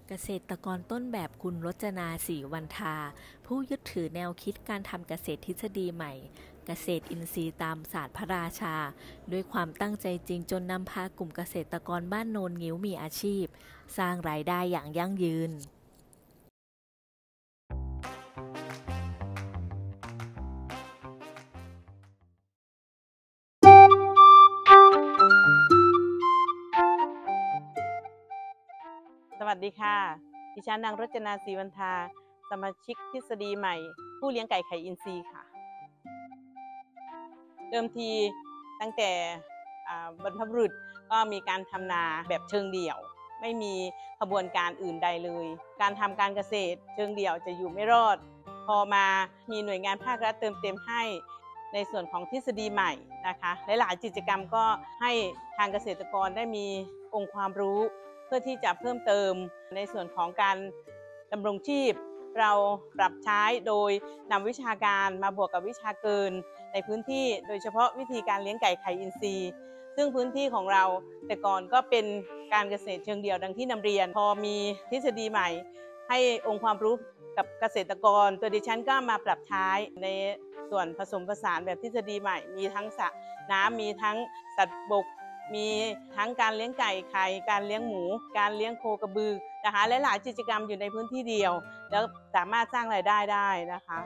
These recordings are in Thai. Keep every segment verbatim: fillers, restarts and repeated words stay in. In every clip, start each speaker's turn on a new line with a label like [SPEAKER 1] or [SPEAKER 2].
[SPEAKER 1] เกษตรกรต้นแบบคุณรจนา ศรีวรรธาผู้ยึดถือแนวคิดการทำเกษตรทฤษฎีใหม่เกษตรอินทรีย์ตามศาสตร์พระราชาด้วยความตั้งใจจริงจนนำพากลุ่มเกษตรกรบ้านโนนงิ้วมีอาชีพสร้างรายได้อย่างยั่งยืน
[SPEAKER 2] สวัสดีค่ะดิฉันนางรจนา ศรีวรรธาสมาชิกทฤษฎีใหม่ผู้เลี้ยงไก่ไข่อินทรีย์ค่ะเดิมทีตั้งแต่บรรพบุรุษก็มีการทำนาแบบเชิงเดี่ยวไม่มีขบวนการอื่นใดเลยการทำการเกษตรเชิงเดี่ยวจะอยู่ไม่รอดพอมามีหน่วยงานภาครัฐเติมเต็มให้ในส่วนของทฤษฎีใหม่นะคะหลายๆกิจกรรมก็ให้ทางเกษตรกรได้มีองค์ความรู้เพื่อที่จะเพิ่มเติมในส่วนของการดำรงชีพเราปรับใช้โดยนำวิชาการมาบวกกับวิชาเกินในพื้นที่โดยเฉพาะวิธีการเลี้ยงไก่ไข่อินทรีย์ซึ่งพื้นที่ของเราแต่ก่อนก็เป็นการเกษตรเชิงเดี่ยวดังที่นำเรียนพอมีทฤษฎีใหม่ให้องค์ความรู้กับเกษตรกรตัวดิฉันก็มาปรับใช้ในส่วนผสมผสานแบบทฤษฎีใหม่มีทั้งสระน้ำมีทั้งสัตว์บกมีทั้งการเลี้ยงไก่ไข่การเลี้ยงหมูการเลี้ยงโคกระบือนะคะและหลายกิจกรรมอยู่ในพื้นที่เดียวแล้วสามารถสร้างรายได้ได้นะคะ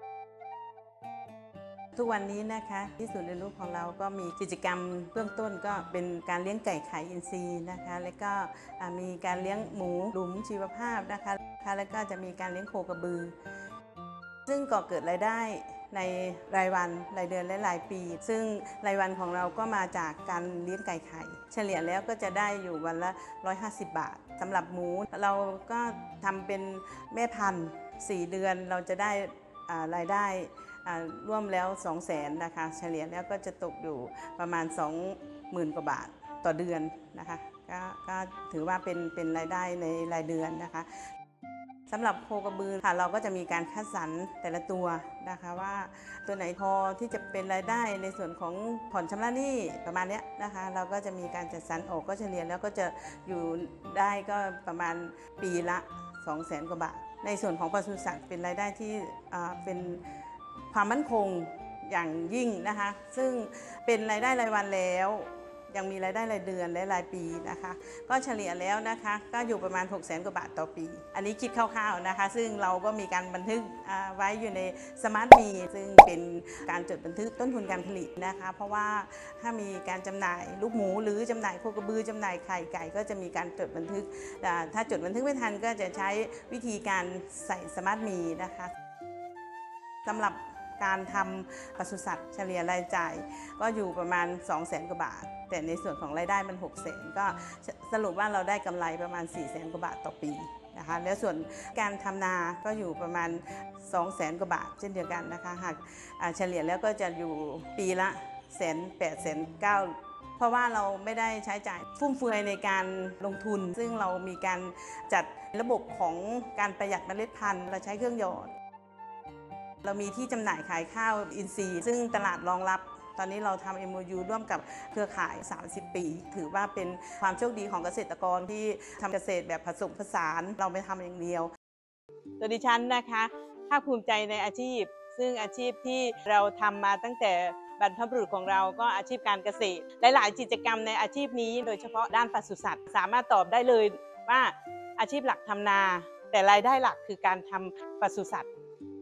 [SPEAKER 2] ทุกวันนี้นะคะที่ศูนย์เรียนรู้ของเราก็มีกิจกรรมเบื้องต้นก็เป็นการเลี้ยงไก่ไข่อินทรีย์นะคะแล้วก็มีการเลี้ยงหมูหลุมชีวภาพนะคะแล้วก็จะมีการเลี้ยงโคกระบือซึ่งก่อเกิดรายได้ในรายวันรายเดือนและรายปีซึ่งรายวันของเราก็มาจากการเลี้ยงไก่ไข่เฉลี่ยแล้วก็จะได้อยู่วันละหนึ่งร้อยห้าสิบบาทสำหรับหมูเราก็ทำเป็นแม่พันธุ์สี่เดือนเราจะได้รายได้ร่วมแล้ว สองแสน นะคะเฉลี่ยแล้วก็จะตกอยู่ประมาณ สองหมื่น กว่าบาทต่อเดือนนะคะ ก, ก็ถือว่าเป็นเป็นรายได้ในรายเดือนนะคะสำหรับโคกระบือค่ะเราก็จะมีการคัดสรรแต่ละตัวนะคะว่าตัวไหนพอที่จะเป็นรายได้ในส่วนของผ่อนชำระหนี้ประมาณนี้นะคะเราก็จะมีการจัดสรรออกก็เฉลี่ยแล้วก็จะอยู่ได้ก็ประมาณปีละ สองแสน กว่าบาทในส่วนของปศุสัตว์เป็นรายได้ที่เป็นความมั่นคงอย่างยิ่งนะคะซึ่งเป็นรายได้รายวันแล้วยังมีรายได้รายเดือนและรายปีนะคะก็เฉลี่ยแล้วนะคะก็อยู่ประมาณ หกแสน กว่าบาทต่อปีอันนี้คิดคร่าวๆนะคะซึ่งเราก็มีการบันทึกไว้อยู่ในสมาร์ทมีซึ่งเป็นการจดบันทึกต้นทุนการผลิตนะคะเพราะว่าถ้ามีการจำหน่ายลูกหมูหรือจำหน่ายโคกระบือจำหน่ายไข่ไก่ก็จะมีการจดบันทึกถ้าจดบันทึกไม่ทันก็จะใช้วิธีการใส่สมาร์ทมีนะคะสำหรับการทำปศุสัตว์เฉลี่ยรายจ่ายก็อยู่ประมาณ สองแสน กว่าบาทแต่ในส่วนของรายได้มัน หกแสน ก็สรุปว่าเราได้กำไรประมาณ สี่แสน กว่าบาทต่อปีนะคะแล้วส่วนการทำนาก็อยู่ประมาณ สองแสน กว่าบาทเช่นเดียวกันนะคะหากเฉลี่ยแล้วก็จะอยู่ปีละแสนแปดแสนเก้าเพราะว่าเราไม่ได้ใช้จ่ายฟุ่มเฟือยในการลงทุนซึ่งเรามีการจัดระบบของการประหยัดเมล็ดพันธุ์เราใช้เครื่องหยอดเรามีที่จำหน่ายขายข้าวอินทรีย์ซึ่งตลาดรองรับตอนนี้เราทำ เอ็ม โอ ยู ร่วมกับเครือข่ายสามสิบปีถือว่าเป็นความโชคดีของเกษตรกรที่ทำเกษตรแบบผสมผสานเราไม่ทำอย่างเดียวตัวดิฉันนะคะภาคภูมิใจในอาชีพซึ่งอาชีพที่เราทำมาตั้งแต่บรรพบุรุษของเราก็อาชีพการเกษตรหลายๆกิจกรรมในอาชีพนี้โดยเฉพาะด้านปศุสัตว์สามารถตอบได้เลยว่าอาชีพหลักทำนาแต่รายได้หลักคือการทำปศุสัตว์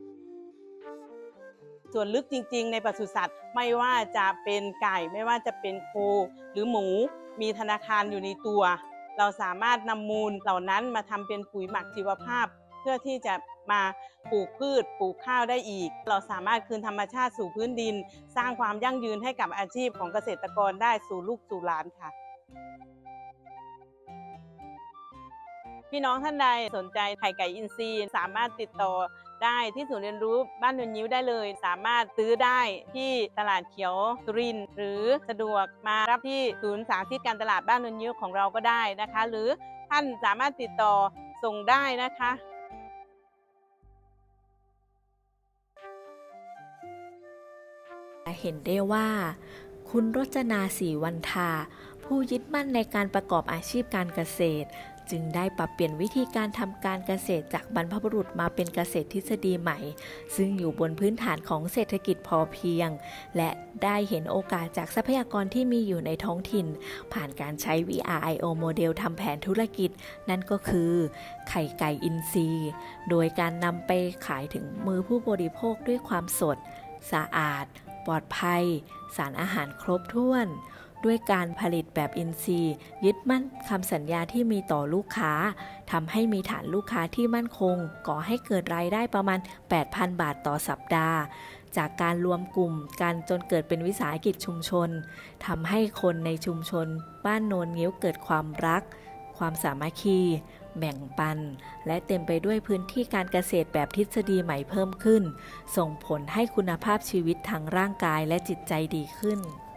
[SPEAKER 2] ส่วนลึกจริงๆในปศุสัตว์ไม่ว่าจะเป็นไก่ไม่ว่าจะเป็นโคหรือหมูมีธนาคารอยู่ในตัวเราสามารถนำมูลเหล่านั้นมาทำเป็นปุ๋ยหมักชีวภาพเพื่อที่จะมาปลูกพืชปลูกข้าวได้อีกเราสามารถคืนธรรมชาติสู่พื้นดินสร้างความยั่งยืนให้กับอาชีพของเกษตรกรได้สู่ลูกสู่หลานค่ะพี่น้องท่านใดสนใจไข่ไก่อินทรีย์สามารถติดต่อได้ที่ศูนย์เรียนรู้บ้านนนยิ้วได้เลยสามารถซื้อได้ที่ตลาดเขียวสุรินทร์หรือสะดวกมารับที่ศูนย์สาธิตการตลาดบ้านนนยิ้วของเราก็ได้นะคะหรือท่านสามารถติดต่อส่งได้นะคะ
[SPEAKER 1] เห็นได้ว่าคุณรจนา ศรีวรรธาผู้ยึดมั่นในการประกอบอาชีพการเกษตรจึงได้ปรับเปลี่ยนวิธีการทำการเกษตรจากบรรพบุรุษมาเป็นเกษตรทฤษฎีใหม่ซึ่งอยู่บนพื้นฐานของเศรษฐกิจพอเพียงและได้เห็นโอกาสจากทรัพยากรที่มีอยู่ในท้องถิ่นผ่านการใช้ วี อาร์ ไอ โอ โมเดลทำแผนธุรกิจนั่นก็คือไข่ไก่อินทรีย์โดยการนำไปขายถึงมือผู้บริโภคด้วยความสดสะอาดปลอดภัยสารอาหารครบถ้วนด้วยการผลิตแบบอินทรีย์ยึดมั่นคำสัญญาที่มีต่อลูกค้าทำให้มีฐานลูกค้าที่มั่นคงก่อให้เกิดรายได้ประมาณ แปดพัน บาทต่อสัปดาห์จากการรวมกลุ่มกันจนเกิดเป็นวิสาหกิจชุมชนทำให้คนในชุมชนบ้านโนนงิ้วเกิดความรักความสามัคคีแบ่งปันและเต็มไปด้วยพื้นที่การเกษตรแบบทฤษฎีใหม่เพิ่มขึ้นส่งผลให้คุณภาพชีวิตทางร่างกายและจิตใจดีขึ้น